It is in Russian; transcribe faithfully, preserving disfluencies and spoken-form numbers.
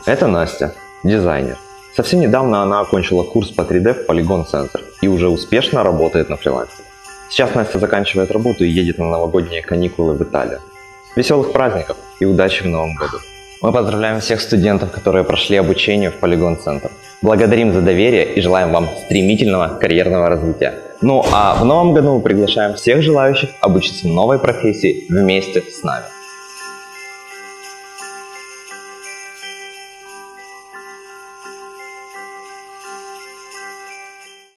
Это Настя, дизайнер. Совсем недавно она окончила курс по три дэ в Polygon Center и уже успешно работает на фрилансе. Сейчас Настя заканчивает работу и едет на новогодние каникулы в Италию. Веселых праздников и удачи в новом году! Мы поздравляем всех студентов, которые прошли обучение в Polygon Center. Благодарим за доверие и желаем вам стремительного карьерного развития. Ну а в новом году мы приглашаем всех желающих обучиться новой профессии вместе с нами.